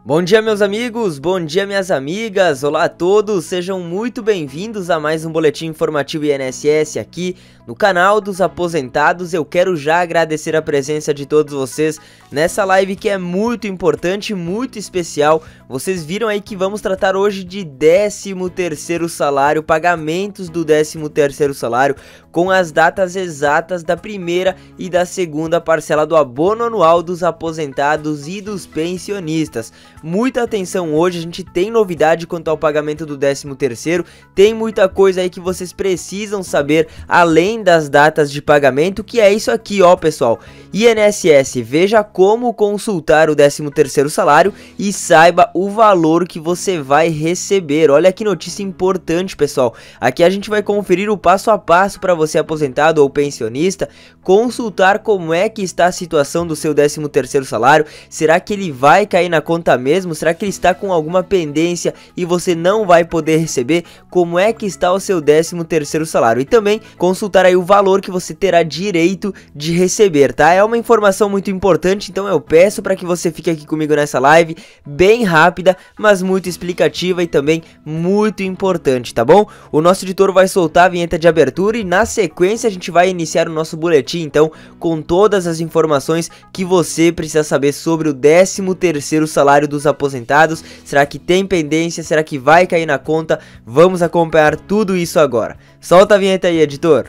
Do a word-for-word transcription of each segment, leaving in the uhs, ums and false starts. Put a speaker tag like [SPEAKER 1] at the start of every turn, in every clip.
[SPEAKER 1] Bom dia, meus amigos, bom dia, minhas amigas, olá a todos, sejam muito bem-vindos a mais um boletim informativo I N S S aqui no canal dos aposentados. Eu quero já agradecer a presença de todos vocês nessa live que é muito importante, muito especial. Vocês viram aí que vamos tratar hoje de décimo terceiro salário, pagamentos do décimo terceiro salário, com as datas exatas da primeira e da segunda parcela do abono anual dos aposentados e dos pensionistas. Muita atenção hoje, a gente tem novidade quanto ao pagamento do décimo terceiro, tem muita coisa aí que vocês precisam saber além das datas de pagamento, que é isso aqui, ó, pessoal. I N S S, veja como consultar o décimo terceiro salário e saiba o valor que você vai receber. Olha que notícia importante, pessoal. Aqui a gente vai conferir o passo a passo para você aposentado ou pensionista consultar como é que está a situação do seu décimo terceiro salário. Será que ele vai cair na conta mesmo? Será que ele está com alguma pendência e você não vai poder receber? Como é que está o seu décimo terceiro salário? E também consultar aí o valor que você terá direito de receber, tá? É uma informação muito importante, então eu peço para que você fique aqui comigo nessa live, bem rápida, mas muito explicativa e também muito importante, tá bom? O nosso editor vai soltar a vinheta de abertura e na sequência a gente vai iniciar o nosso boletim, então, com todas as informações que você precisa saber sobre o décimo terceiro salário dos aposentados. Será que tem pendência? Será que vai cair na conta? Vamos acompanhar tudo isso agora. Solta a vinheta aí, editor.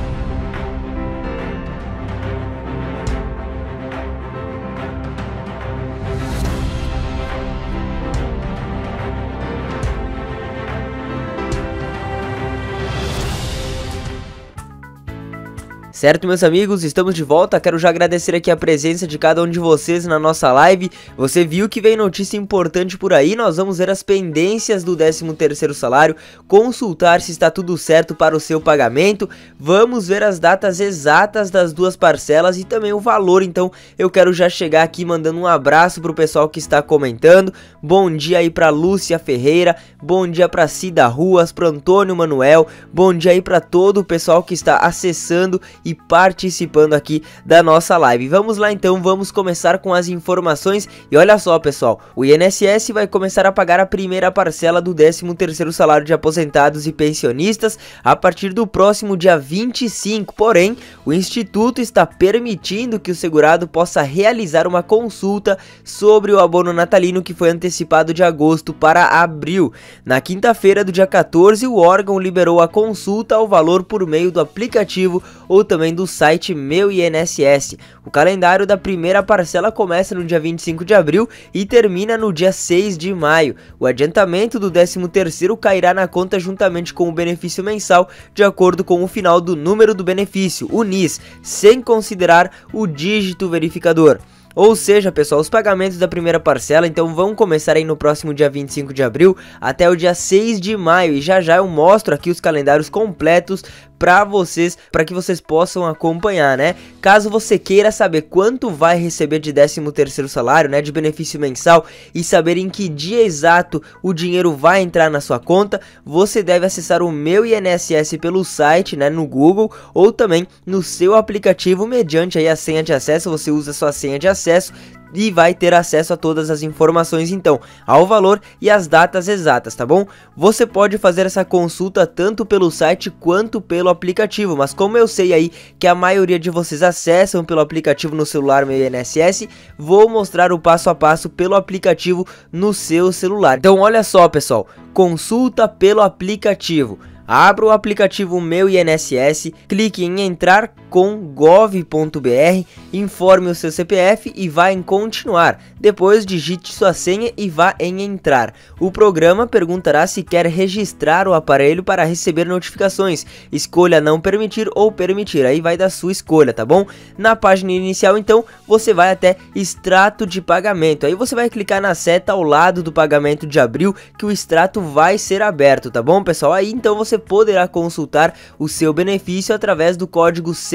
[SPEAKER 1] Certo, meus amigos, estamos de volta. Quero já agradecer aqui a presença de cada um de vocês na nossa live. Você viu que vem notícia importante por aí. Nós vamos ver as pendências do décimo terceiro salário, consultar se está tudo certo para o seu pagamento. Vamos ver as datas exatas das duas parcelas e também o valor. Então eu quero já chegar aqui mandando um abraço para o pessoal que está comentando. Bom dia aí para Lúcia Ferreira, bom dia para Cida Ruas, para Antônio Manuel, bom dia aí para todo o pessoal que está acessando e participando aqui da nossa live. Vamos lá então, vamos começar com as informações. E olha só, pessoal, o I N S S vai começar a pagar a primeira parcela do décimo terceiro salário de aposentados e pensionistas a partir do próximo dia vinte e cinco, porém, o Instituto está permitindo que o segurado possa realizar uma consulta sobre o abono natalino que foi antecipado de agosto para abril. Na quinta-feira do dia quatorze, o órgão liberou a consulta ao valor por meio do aplicativo ou também do site Meu I N S S. O calendário da primeira parcela começa no dia vinte e cinco de abril e termina no dia seis de maio. O adiantamento do décimo terceiro cairá na conta juntamente com o benefício mensal, de acordo com o final do número do benefício, o N I S, sem considerar o dígito verificador. Ou seja, pessoal, os pagamentos da primeira parcela então vão começar aí no próximo dia vinte e cinco de abril até o dia seis de maio. E já já eu mostro aqui os calendários completos para vocês, para que vocês possam acompanhar, né? Caso você queira saber quanto vai receber de décimo terceiro salário, né, de benefício mensal, e saber em que dia exato o dinheiro vai entrar na sua conta, você deve acessar o Meu I N S S pelo site, né, no Google, ou também no seu aplicativo mediante aí a senha de acesso. Você usa a sua senha de acesso e vai ter acesso a todas as informações, então, ao valor e as datas exatas, tá bom? Você pode fazer essa consulta tanto pelo site quanto pelo aplicativo, mas como eu sei aí que a maioria de vocês acessam pelo aplicativo no celular Meu I N S S, vou mostrar o passo a passo pelo aplicativo no seu celular. Então olha só, pessoal, consulta pelo aplicativo. Abra o aplicativo Meu I N S S, clique em entrar com gov ponto br, informe o seu C P F e vá em continuar. Depois digite sua senha e vá em entrar. O programa perguntará se quer registrar o aparelho para receber notificações. Escolha não permitir ou permitir, aí vai da sua escolha, tá bom? Na página inicial então você vai até extrato de pagamento. Aí você vai clicar na seta ao lado do pagamento de abril que o extrato vai ser aberto, tá bom, pessoal? Aí então você poderá consultar o seu benefício através do código C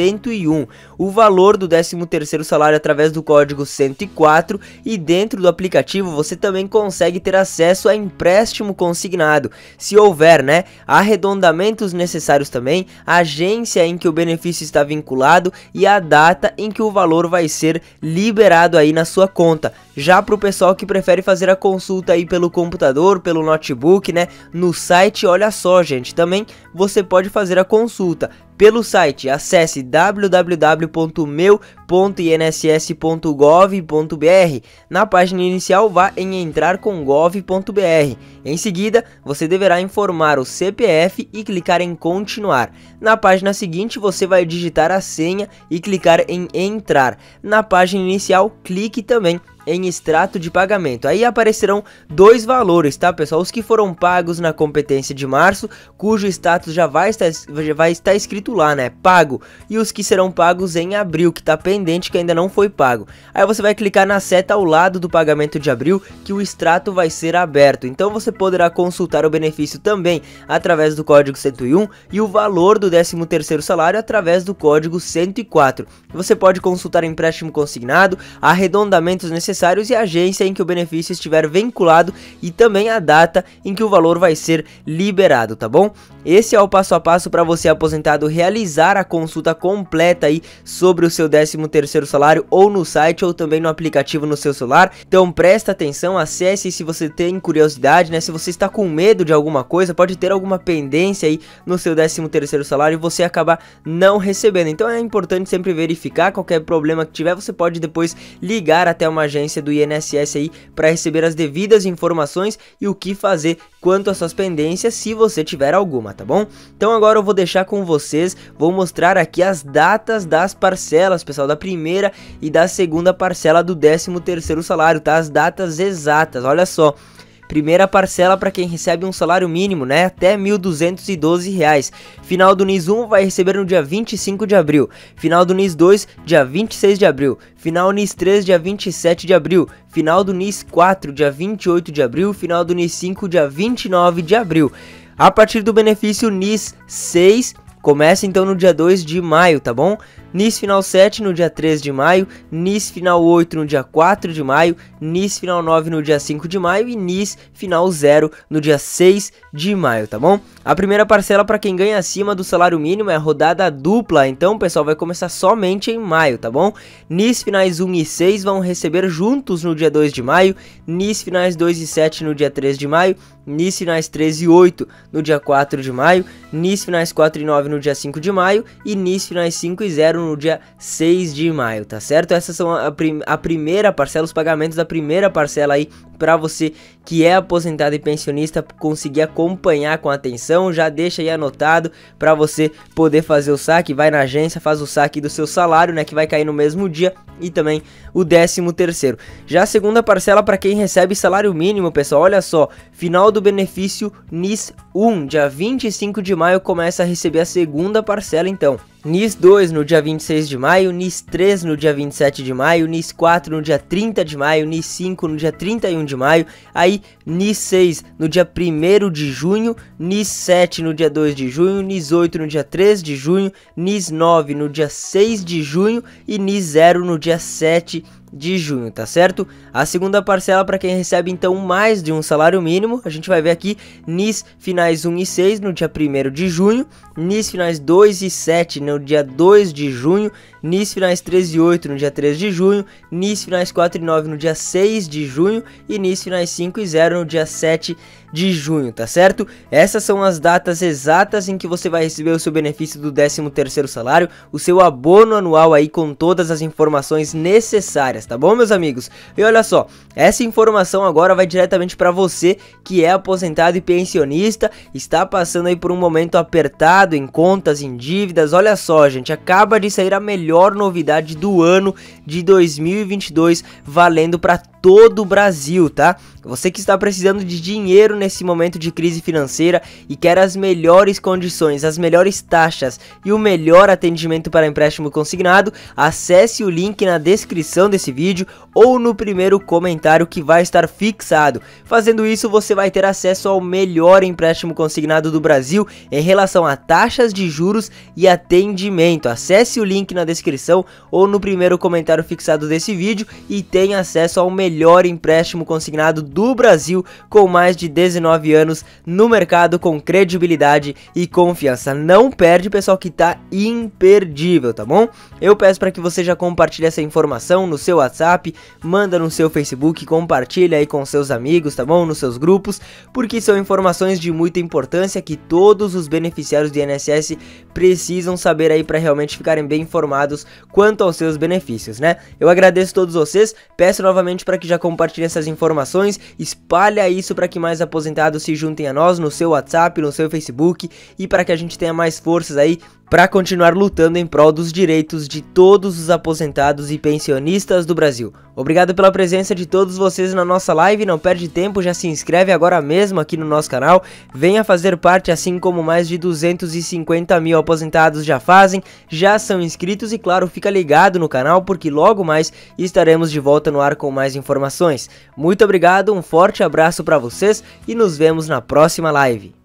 [SPEAKER 1] cento e um, o valor do décimo terceiro salário através do código cento e quatro, e dentro do aplicativo você também consegue ter acesso a empréstimo consignado, se houver, né, arredondamentos necessários também, a agência em que o benefício está vinculado e a data em que o valor vai ser liberado aí na sua conta. Já para o pessoal que prefere fazer a consulta aí pelo computador, pelo notebook, né, no site, olha só, gente, também você pode fazer a consulta pelo site. Acesse w w w ponto meu ponto i n s s ponto gov ponto b r. Na página inicial, vá em entrar com gov ponto b r. Em seguida, você deverá informar o C P F e clicar em continuar. Na página seguinte, você vai digitar a senha e clicar em entrar. Na página inicial, clique também em extrato de pagamento. Aí aparecerão dois valores, tá, pessoal? Os que foram pagos na competência de março, cujo status já vai estar, já vai estar escrito lá, né, pago, e os que serão pagos em abril, que tá pendente, que ainda não foi pago. Aí você vai clicar na seta ao lado do pagamento de abril, que o extrato vai ser aberto. Então você poderá consultar o benefício também através do código cento e um e o valor do décimo terceiro salário através do código cento e quatro. Você pode consultar empréstimo consignado, arredondamentos necessários e a agência em que o benefício estiver vinculado e também a data em que o valor vai ser liberado, tá bom? Esse é o passo a passo para você, aposentado, realizar a consulta completa aí sobre o seu décimo terceiro salário, ou no site ou também no aplicativo no seu celular. Então presta atenção, acesse se você tem curiosidade, né? Se você está com medo de alguma coisa, pode ter alguma pendência aí no seu décimo terceiro salário e você acabar não recebendo. Então é importante sempre verificar. Qualquer problema que tiver, você pode depois ligar até uma agência do I N S S aí para receber as devidas informações e o que fazer quanto às suas pendências, se você tiver alguma, tá bom? Então agora eu vou deixar com vocês, vou mostrar aqui as datas das parcelas, pessoal, da primeira e da segunda parcela do décimo terceiro salário, tá? As datas exatas, olha só. Primeira parcela para quem recebe um salário mínimo, né, até mil duzentos e doze reais. Final do N I S um vai receber no dia vinte e cinco de abril. Final do N I S dois, dia vinte e seis de abril. Final do N I S três, dia vinte e sete de abril. Final do N I S quatro, dia vinte e oito de abril. Final do N I S cinco, dia vinte e nove de abril. A partir do benefício N I S seis, começa então no dia dois de maio, tá bom? N I S final sete no dia três de maio, N I S final oito no dia quatro de maio, N I S final nove no dia cinco de maio e N I S final zero no dia seis de maio, tá bom? A primeira parcela para quem ganha acima do salário mínimo é rodada dupla, então, pessoal, vai começar somente em maio, tá bom? N I S finais um e seis vão receber juntos no dia dois de maio, N I S finais dois e sete no dia três de maio, N I S finais três e oito no dia quatro de maio, N I S finais quatro e nove no dia cinco de maio e N I S finais cinco e zero no dia seis de maio, tá certo? Essas são a, prim a primeira parcela, os pagamentos da primeira parcela aí para você que é aposentado e pensionista conseguir acompanhar com atenção. Já deixa aí anotado para você poder fazer o saque, vai na agência, faz o saque do seu salário, né, que vai cair no mesmo dia, e também o décimo terceiro. Já a segunda parcela para quem recebe salário mínimo, pessoal, olha só, final do benefício N I S um, dia vinte e cinco de maio começa a receber a segunda parcela, então. N I S dois no dia vinte e seis de maio, N I S três no dia vinte e sete de maio, N I S quatro no dia trinta de maio, N I S cinco no dia trinta e um de maio, aí N I S seis no dia primeiro de junho, N I S sete no dia dois de junho, N I S oito no dia três de junho, N I S nove no dia seis de junho e N I S zero no dia sete de junho, tá certo? A segunda parcela para quem recebe então mais de um salário mínimo, a gente vai ver aqui N I S finais um e seis no dia primeiro de junho, N I S finais dois e sete no dia dois de junho, N I S finais três e oito no dia três de junho, N I S finais quatro e nove no dia seis de junho e N I S finais cinco e zero no dia sete de junho, tá certo? Essas são as datas exatas em que você vai receber o seu benefício do décimo terceiro salário, o seu abono anual aí com todas as informações necessárias, tá bom, meus amigos? E olha só, essa informação agora vai diretamente para você que é aposentado e pensionista, está passando aí por um momento apertado em contas, em dívidas. Olha só, gente, acaba de sair a melhor novidade do ano de dois mil e vinte e dois, valendo para todo o Brasil, tá? Você que está precisando de dinheiro nesse momento de crise financeira e quer as melhores condições, as melhores taxas e o melhor atendimento para empréstimo consignado, acesse o link na descrição desse vídeo ou no primeiro comentário que vai estar fixado. Fazendo isso, você vai ter acesso ao melhor empréstimo consignado do Brasil em relação a taxas de juros e atendimento. Acesse o link na descrição ou no primeiro comentário fixado desse vídeo e tenha acesso ao melhor empréstimo consignado do Brasil, com mais de dezenove anos no mercado, com credibilidade e confiança. Não perde, pessoal, que tá imperdível, tá bom? Eu peço para que você já compartilhe essa informação no seu WhatsApp, manda no seu Facebook, compartilha aí com seus amigos, tá bom? Nos seus grupos, porque são informações de muita importância que todos os beneficiários do I N S S precisam saber aí para realmente ficarem bem informados quanto aos seus benefícios, né? Eu agradeço a todos vocês, peço novamente para que já compartilhem essas informações, espalha isso para que mais aposentados se juntem a nós no seu WhatsApp, no seu Facebook e para que a gente tenha mais forças aí para continuar lutando em prol dos direitos de todos os aposentados e pensionistas do Brasil. Obrigado pela presença de todos vocês na nossa live, não perde tempo, já se inscreve agora mesmo aqui no nosso canal, venha fazer parte, assim como mais de duzentos e cinquenta mil aposentados já fazem, já são inscritos e claro, fica ligado no canal porque logo mais estaremos de volta no ar com mais informações. Muito obrigado, um forte abraço para vocês e nos vemos na próxima live.